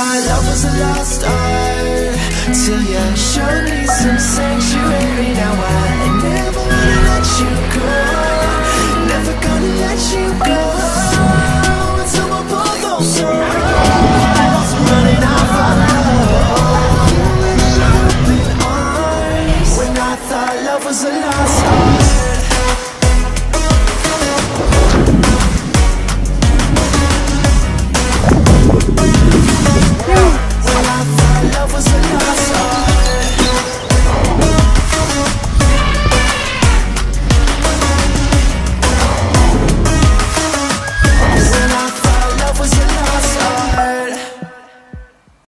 thought love was a lost art till you showed me some sanctuary.